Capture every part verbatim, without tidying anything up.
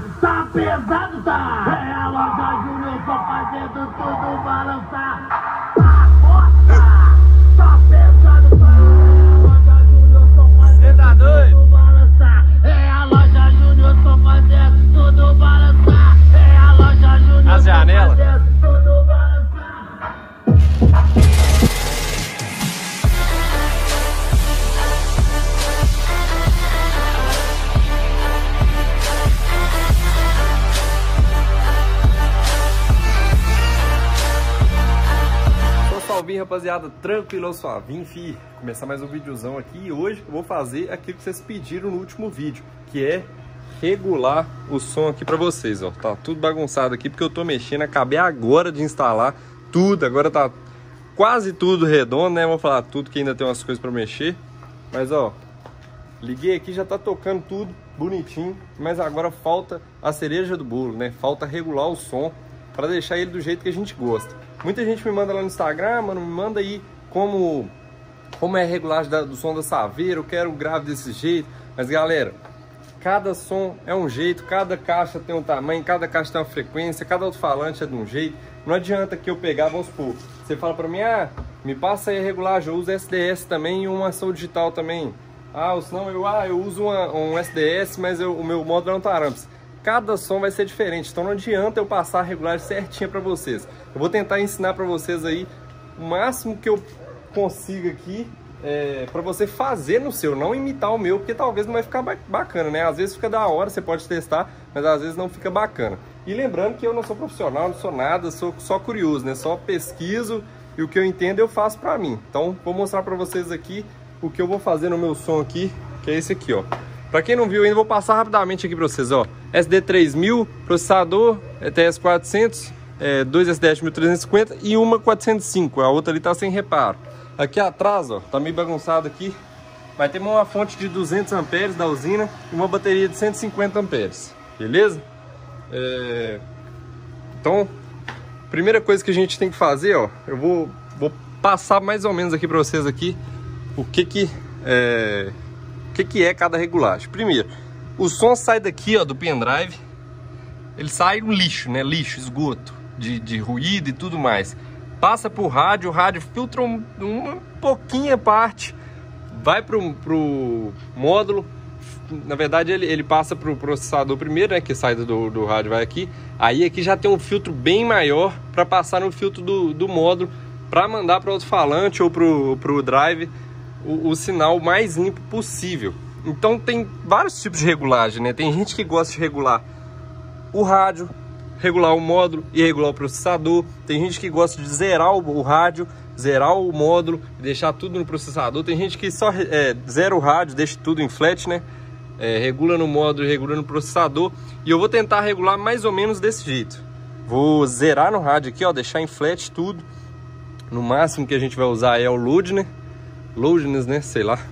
Tá pesado, tá? É a loja Júnior, tô fazendo tudo balançar. Tá forte, tá pesado, tá? É a loja Júnior, tô fazendo tudo balançar. É a loja Júnior, tô fazendo tudo balançar. É a loja Júnior, as janelas. Tô fazendo tudo balançar. Salve, rapaziada, tranquilo, suavinho, fi. Começar mais um videozão aqui e hoje eu vou fazer aquilo que vocês pediram no último vídeo, que é regular o som aqui pra vocês, ó. Tá tudo bagunçado aqui porque eu tô mexendo, acabei agora de instalar tudo, agora tá quase tudo redondo, né? Vou falar tudo que ainda tem umas coisas pra mexer, mas ó, liguei aqui, já tá tocando tudo bonitinho, mas agora falta a cereja do bolo, né? Falta regular o som pra deixar ele do jeito que a gente gosta. Muita gente me manda lá no Instagram, mano, me manda aí como, como é a regulagem da, do som da Saveiro, eu quero um grave desse jeito. Mas galera, cada som é um jeito, cada caixa tem um tamanho, cada caixa tem uma frequência, cada alto-falante é de um jeito. Não adianta que eu pegar, vamos supor, você fala pra mim, ah, me passa aí a regulagem, eu uso S D S também e uma ação digital também. Ah, ou senão eu, ah, eu uso uma, um S D S, mas eu, o meu módulo é um Taramps. Cada som vai ser diferente, então não adianta eu passar a regulagem certinha para vocês. Eu vou tentar ensinar para vocês aí o máximo que eu consiga aqui é, para você fazer no seu, não imitar o meu, porque talvez não vai ficar bacana, né? Às vezes fica da hora, você pode testar, mas às vezes não fica bacana. E lembrando que eu não sou profissional, não sou nada, sou só curioso, né? Só pesquiso e o que eu entendo eu faço para mim. Então vou mostrar para vocês aqui o que eu vou fazer no meu som aqui, que é esse aqui, ó. Pra quem não viu ainda, vou passar rapidamente aqui pra vocês, ó. S D três mil, processador, T S quatrocentos, é, dois S D S mil trezentos e cinquenta e uma quatrocentos e cinco. A outra ali tá sem reparo. Aqui atrás, ó, tá meio bagunçado aqui. Vai ter uma fonte de duzentos amperes da usina e uma bateria de cento e cinquenta amperes. Beleza? É... Então, primeira coisa que a gente tem que fazer, ó, eu vou, vou passar mais ou menos aqui pra vocês aqui o que que... É... O que, que é cada regulagem? Primeiro, o som sai daqui, ó, do pendrive. Ele sai no lixo, né? Lixo, esgoto, de, de ruído e tudo mais. Passa pro rádio, o rádio filtra um, uma pouquinha parte, vai pro, pro módulo. Na verdade, ele, ele passa pro processador primeiro, né? Que sai do, do rádio, vai aqui. Aí aqui já tem um filtro bem maior para passar no filtro do, do módulo, para mandar para o alto-falante ou pro, pro drive O, o sinal mais limpo possível. Então tem vários tipos de regulagem, né? Tem gente que gosta de regular o rádio, regular o módulo e regular o processador. Tem gente que gosta de zerar o, o rádio, zerar o módulo e deixar tudo no processador. Tem gente que só é, zera o rádio, deixa tudo em flat, né? É, regula no módulo e regula no processador. E eu vou tentar regular mais ou menos desse jeito. Vou zerar no rádio aqui, ó, deixar em flat tudo. No máximo que a gente vai usar é o load, né? Loadness, né? Sei lá.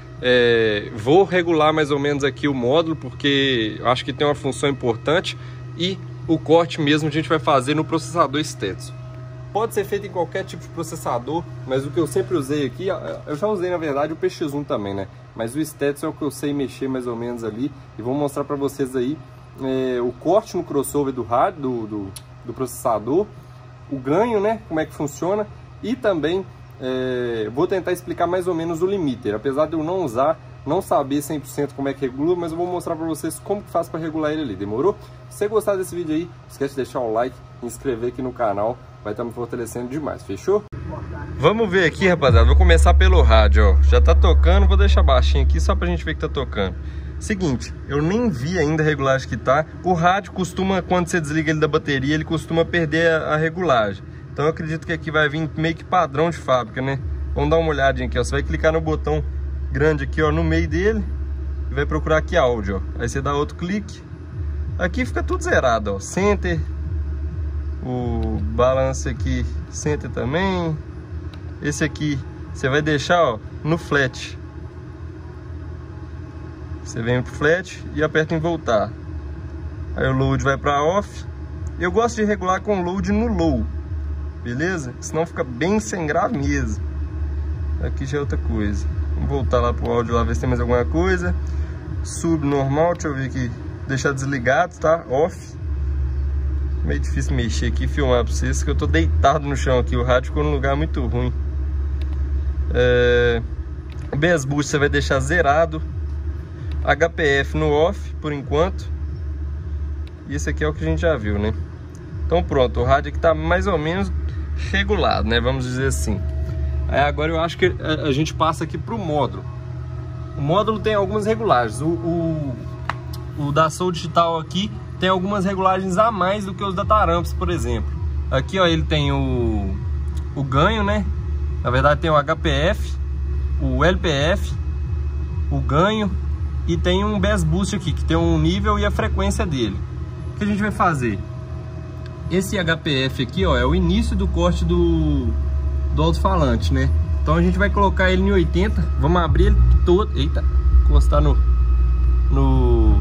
É, vou regular mais ou menos aqui o módulo, porque eu acho que tem uma função importante. E o corte mesmo a gente vai fazer no processador Stetson. Pode ser feito em qualquer tipo de processador, mas o que eu sempre usei aqui, eu já usei na verdade o P X um também, né? Mas o Stetson é o que eu sei mexer mais ou menos ali. E vou mostrar para vocês aí é, o corte no crossover do rádio, do, do, do processador, o ganho, né? Como é que funciona, e também É, vou tentar explicar mais ou menos o limiter, apesar de eu não usar, não saber cem por cento como é que regula, mas eu vou mostrar para vocês como que faz para regular ele ali, demorou? Se você gostar desse vídeo aí, não esquece de deixar o like, inscrever aqui no canal, vai estar me fortalecendo demais, fechou? Vamos ver aqui, rapaziada, vou começar pelo rádio, ó, já tá tocando, vou deixar baixinho aqui só pra gente ver que tá tocando. Seguinte, eu nem vi ainda a regulagem que tá, o rádio costuma, quando você desliga ele da bateria, ele costuma perder a, a regulagem. Então eu acredito que aqui vai vir meio que padrão de fábrica, né? Vamos dar uma olhadinha aqui, ó. Você vai clicar no botão grande aqui, ó, no meio dele e vai procurar aqui áudio, ó. Aí você dá outro clique. Aqui fica tudo zerado, ó. Center. O balance aqui, center também. Esse aqui você vai deixar, ó, no flat. Você vem pro flat e aperta em voltar. Aí o load vai para off. Eu gosto de regular com load no low. Beleza? Senão fica bem sem grave mesmo. Aqui já é outra coisa. Vamos voltar lá pro áudio lá, ver se tem mais alguma coisa. Sub normal, deixa eu ver aqui. deixar desligado, tá? Off. Meio difícil mexer aqui e filmar pra vocês, que eu tô deitado no chão aqui. O rádio ficou num lugar muito ruim. É... O B S Boost você vai deixar zerado. H P F no off, por enquanto. E esse aqui é o que a gente já viu, né? Então pronto, o rádio aqui tá mais ou menos regulado, né? Vamos dizer assim. Aí agora eu acho que a gente passa aqui pro módulo. O módulo tem algumas regulagens. O, o, o da Soul Digital aqui tem algumas regulagens a mais do que os da Taramps, por exemplo. Aqui, ó, ele tem o, o ganho, né? Na verdade tem o H P F, o L P F, o ganho e tem um B S Boost aqui, que tem um nível e a frequência dele. O que a gente vai fazer? Esse H P F aqui, ó, é o início do corte do, do alto-falante, né? Então a gente vai colocar ele em oitenta, vamos abrir ele todo. Eita, encostar no, no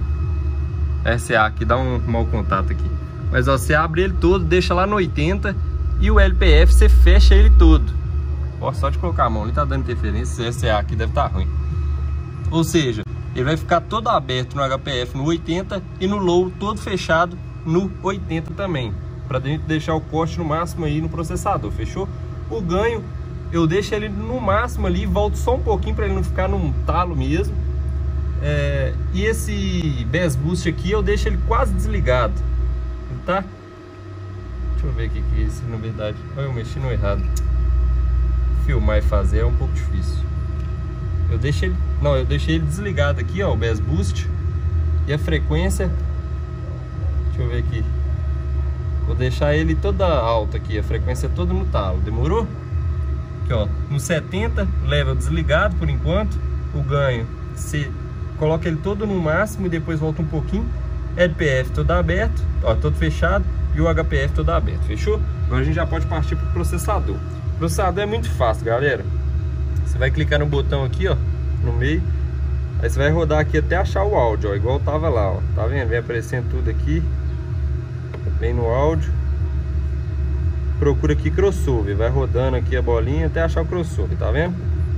S A aqui, dá um mau contato aqui. Mas ó, você abre ele todo, deixa lá no oitenta e o L P F você fecha ele todo. Ó, só de colocar a mão, ele tá dando interferência, esse S A aqui deve estar ruim. Ou seja, ele vai ficar todo aberto no H P F no oitenta e no low todo fechado no oitenta também, para deixar o corte no máximo aí no processador, fechou? O ganho eu deixo ele no máximo ali, volto só um pouquinho para ele não ficar num talo mesmo. É, e esse B S Boost aqui eu deixo ele quase desligado, tá? Deixa eu ver o que que é isso, na verdade. Olha, eu mexi no errado. Filmar e fazer é um pouco difícil. Eu deixei ele, não, eu deixei ele desligado aqui, ó, o B S Boost. E a frequência, deixa eu ver aqui. Vou deixar ele toda alta aqui, a frequência toda no talo. Demorou? Aqui, ó, no setenta, level desligado por enquanto. O ganho, você coloca ele todo no máximo e depois volta um pouquinho. L P F todo aberto, ó, todo fechado. E o H P F todo aberto, fechou? Agora a gente já pode partir pro processador. O processador é muito fácil, galera. Você vai clicar no botão aqui, ó, no meio. Aí você vai rodar aqui até achar o áudio, ó, igual tava lá, ó. Tá vendo? Vem aparecendo tudo aqui. Vem no áudio. Procura aqui crossover. Vai rodando aqui a bolinha até achar o crossover, tá vendo?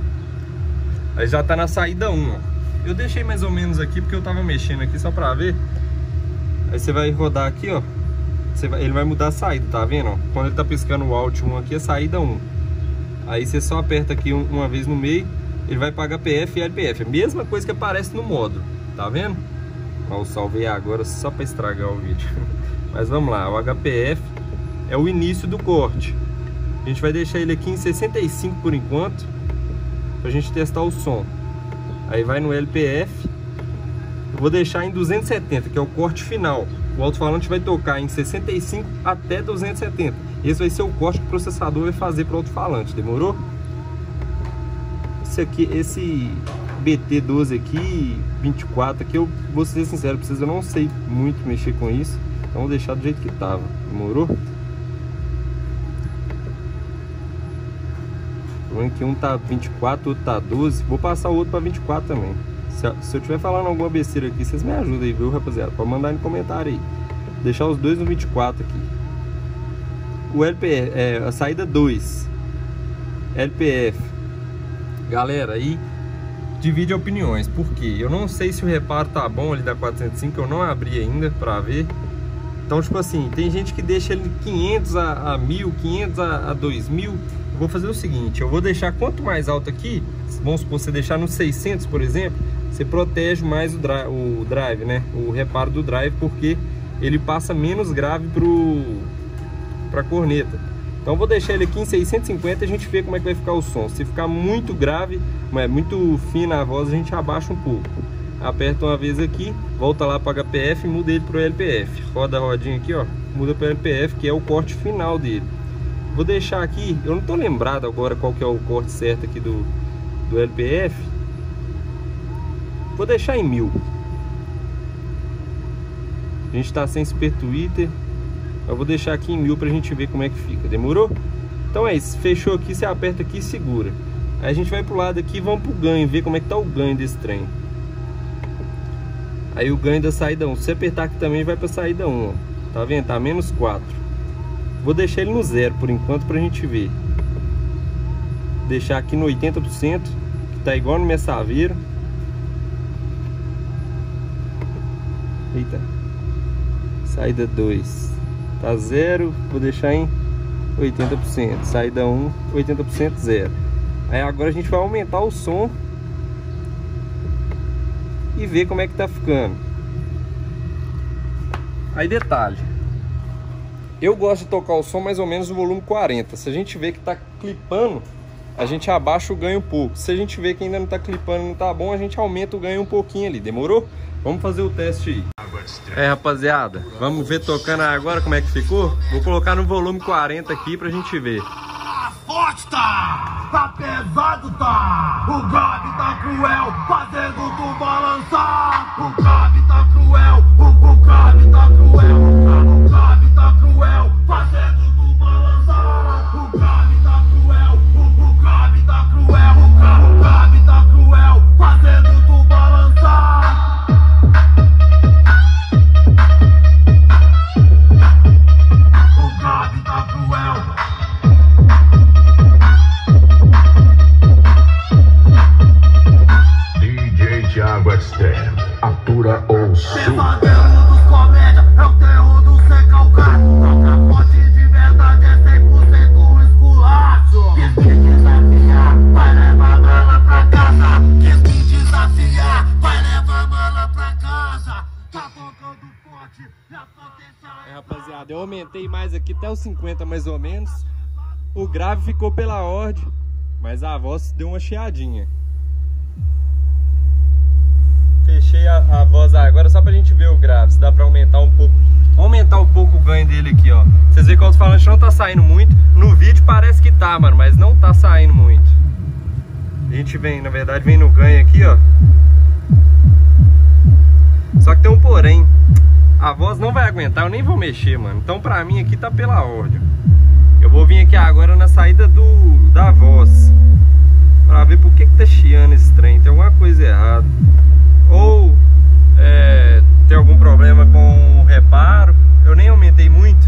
Aí já tá na saída um, ó. Eu deixei mais ou menos aqui porque eu tava mexendo aqui só pra ver. Aí você vai rodar aqui, ó. Você vai, ele vai mudar a saída, tá vendo? Ó? Quando ele tá piscando o Alt um aqui, é saída um. Aí você só aperta aqui um, uma vez no meio. Ele vai para H P F e L P F. A mesma coisa que aparece no módulo, tá vendo? Ó, eu salvei agora só para estragar o vídeo. Mas vamos lá, o H P F é o início do corte. A gente vai deixar ele aqui em sessenta e cinco por enquanto, pra gente testar o som. Aí vai no L P F. Eu vou deixar em duzentos e setenta, que é o corte final. O alto-falante vai tocar em sessenta e cinco até duzentos e setenta. Esse vai ser o corte que o processador vai fazer para o alto-falante, demorou? Esse aqui, esse B T doze aqui, vinte e quatro aqui, eu vou ser sincero pra vocês, eu não sei muito mexer com isso. Então vou deixar do jeito que tava, demorou? Que um tá vinte e quatro, outro tá doze. Vou passar o outro para vinte e quatro também. Se, se eu estiver falando alguma besteira aqui, vocês me ajudam aí, viu, rapaziada? Pode mandar no comentário aí. Deixar os dois no vinte e quatro aqui. O L P F, é, a saída dois. L P F. Galera, aí divide opiniões. Por quê? Eu não sei se o reparo tá bom ali da quatrocentos e cinco. Eu não abri ainda pra ver. Então, tipo assim, tem gente que deixa ele quinhentos a mil, quinhentos a dois mil. Eu vou fazer o seguinte, eu vou deixar quanto mais alto aqui, vamos supor, você deixar no seiscentos, por exemplo, você protege mais o drive, o drive, né? O reparo do drive, porque ele passa menos grave pro, pra corneta. Então eu vou deixar ele aqui em seiscentos e cinquenta e a gente vê como é que vai ficar o som. Se ficar muito grave, muito fina a voz, a gente abaixa um pouco. Aperta uma vez aqui, volta lá para H P F e muda ele para o L P F. Roda a rodinha aqui, ó, muda para o L P F, que é o corte final dele. Vou deixar aqui, eu não tô lembrado agora qual que é o corte certo aqui do, do L P F. Vou deixar em mil. A gente tá sem Super Twitter. Eu vou deixar aqui em mil pra gente ver como é que fica. Demorou? Então é isso. Fechou aqui, você aperta aqui e segura. Aí a gente vai pro lado aqui e vamos pro ganho, ver como é que tá o ganho desse trem. Aí o ganho da saída um. Se você apertar aqui também vai pra saída um, ó. Tá vendo? Tá menos quatro. Vou deixar ele no zero por enquanto pra gente ver. Deixar aqui no oitenta por cento, que tá igual no Messaveiro. Eita. Saída dois. Tá zero, vou deixar em oitenta por cento. Saída um, oitenta por cento, zero. Aí agora a gente vai aumentar o som e ver como é que tá ficando. Aí detalhe, eu gosto de tocar o som mais ou menos no volume quarenta. Se a gente vê que tá clipando, a gente abaixa o ganho um pouco. Se a gente vê que ainda não tá clipando, não tá bom, a gente aumenta o ganho um pouquinho ali. Demorou? Vamos fazer o teste aí. É, rapaziada, vamos ver tocando agora como é que ficou? Vou colocar no volume quarenta aqui pra gente ver. Forte tá, tá pesado tá, o grave tá cruel, fazendo tu balançar. O grave tá cruel, o, o grave tá cruel, o grave tá cruel, fazendo tu balançar. O grave tá cruel, o, o grave tá cruel, o, gra, o grave tá cruel, fazendo tu balançar. O grave tá cruel. Thiago Extreme, atura ou som. Pesadelo dos comédia, é o terror do sem calcado. Toca forte de verdade, é cem por cento esculacho. Quis me desafiar, vai levar bala pra casa. Quis me desafiar, vai levar bala pra casa. Tá tocando forte, já potencial. É, rapaziada, eu aumentei mais aqui até os cinquenta mais ou menos. O grave ficou pela ordem, mas a voz deu uma chiadinha. Fechei a, a voz agora só pra gente ver o grave, se dá pra aumentar um pouco. Aumentar um pouco o ganho dele aqui, ó. Vocês veem que o alto-falante não tá saindo muito. No vídeo parece que tá, mano, mas não tá saindo muito. A gente vem, na verdade, vem no ganho aqui, ó. Só que tem um porém. A voz não vai aguentar, eu nem vou mexer, mano. Então pra mim aqui tá pela ordem. Eu vou vir aqui agora na saída do, da voz, pra ver por que que tá chiando esse trem. Tem alguma coisa errada. Ou é, tem algum problema com o reparo. Eu nem aumentei muito.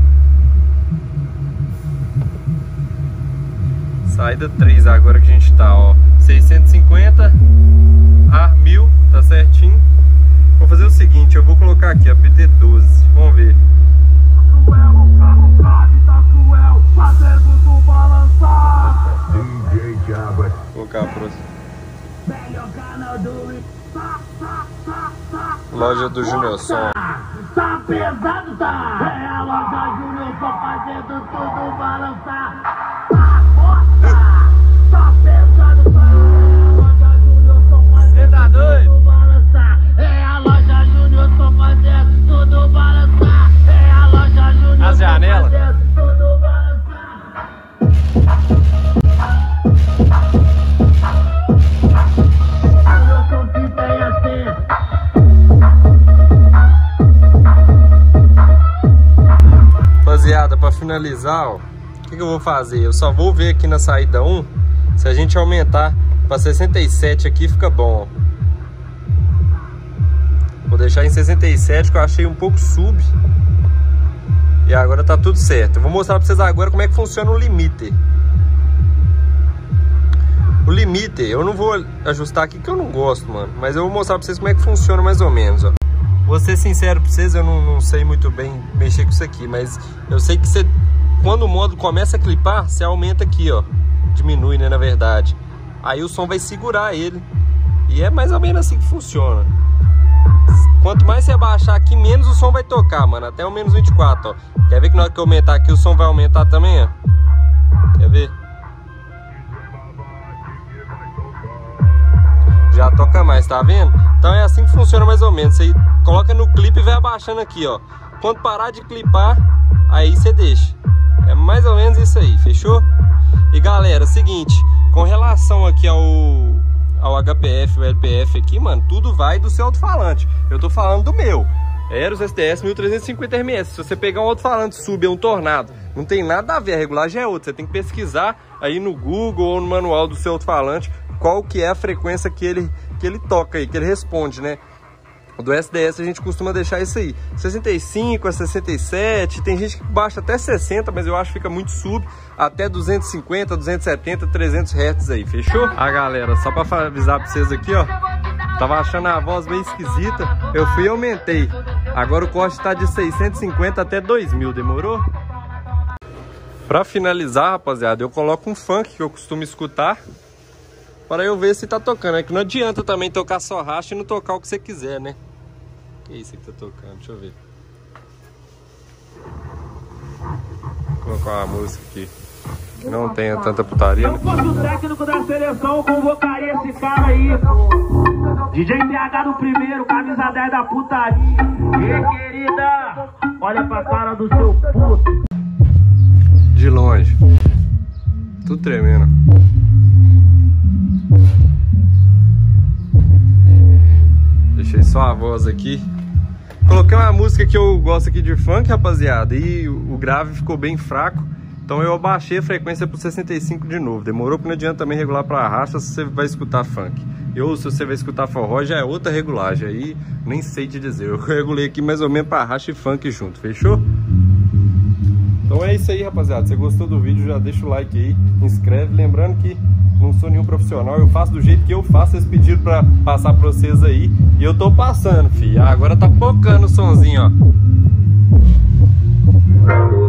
Saída três agora que a gente tá, ó, seiscentos e cinquenta a mil, tá certinho. Vou fazer o seguinte, eu vou colocar aqui a P T doze, vamos ver. Cruel, o carro grave tá cruel, fazendo tu balançar. D J Thiago Extreme. Vou colocar a próxima. Velho canal do Loja do Júnior Som. Tá pesado, tá? É a loja Júnior Som fazendo tudo balançar. Tá forte, tá pesado, tá? É a loja Júnior Som fazendo tudo balançar. É a loja Júnior Som fazendo tudo balançar. É a loja Júnior As Som janelas. fazendo tudo balançar. Júnior Som que tem assim. Rapaziada, pra finalizar, ó, o que, que eu vou fazer? Eu só vou ver aqui na saída um. Se a gente aumentar pra sessenta e sete aqui, fica bom, ó. Vou deixar em sessenta e sete, que eu achei um pouco sub. E agora tá tudo certo. Eu vou mostrar pra vocês agora como é que funciona o limiter. O limiter, eu não vou ajustar aqui que eu não gosto, mano. Mas eu vou mostrar pra vocês como é que funciona mais ou menos, ó. Vou ser sincero pra vocês, eu não, não sei muito bem mexer com isso aqui, mas eu sei que você, quando o módulo começa a clipar, você aumenta aqui, ó. Diminui, né, na verdade. Aí o som vai segurar ele. E é mais ou menos assim que funciona. Quanto mais você abaixar aqui, menos o som vai tocar, mano. Até o menos vinte e quatro, ó. Quer ver que na hora que eu aumentar aqui, o som vai aumentar também, ó? Quer ver? Já toca mais, tá vendo? Então é assim que funciona mais ou menos. Você coloca no clipe e vai abaixando aqui, ó. Quando parar de clipar, aí você deixa. É mais ou menos isso aí, fechou? E galera, seguinte, com relação aqui ao, ao H P F, o L P F aqui, mano, tudo vai do seu alto-falante. Eu tô falando do meu Eros S T S mil trezentos e cinquenta R M S. Se você pegar um alto-falante sub, é um Tornado, não tem nada a ver, a regulagem é outra. Você tem que pesquisar aí no Google ou no manual do seu alto-falante qual que é a frequência que ele, que ele toca aí, que ele responde, né? O do S D S a gente costuma deixar isso aí, sessenta e cinco a sessenta e sete, tem gente que baixa até sessenta, mas eu acho que fica muito sub, até duzentos e cinquenta, duzentos e setenta, trezentos hertz aí, fechou? Ah, galera, só pra avisar pra vocês aqui, ó, Tava achando a voz meio esquisita, eu fui e aumentei. Agora o corte tá de seiscentos e cinquenta até dois mil, demorou? Pra finalizar, rapaziada, eu coloco um funk que eu costumo escutar para eu ver se tá tocando. É que não adianta também tocar só racha e não tocar o que você quiser, né? Que é isso que tá tocando? Deixa eu ver. Vou colocar uma música aqui que não tenha tanta putaria, né? Se eu fosse o técnico da seleção, eu convocaria esse cara aí. D J P H do primeiro, camisa dez da putaria. E querida, olha pra cara do seu puto. De longe. Tudo tremendo. Deixei só a voz aqui. Coloquei uma música que eu gosto aqui de funk, rapaziada, e o grave ficou bem fraco. Então eu abaixei a frequência pro sessenta e cinco de novo. Demorou, porque não adianta também regular pra racha se você vai escutar funk. Ou se você vai escutar forró, já é outra regulagem. Aí nem sei te dizer. Eu regulei aqui mais ou menos pra racha e funk junto, fechou? Então é isso aí, rapaziada. Se você gostou do vídeo, já deixa o like aí, inscreve. Lembrando que não sou nenhum profissional, eu faço do jeito que eu faço. Vocês pediram pra passar pra vocês aí, e eu tô passando, filho. Agora tá focando o sonzinho, ó.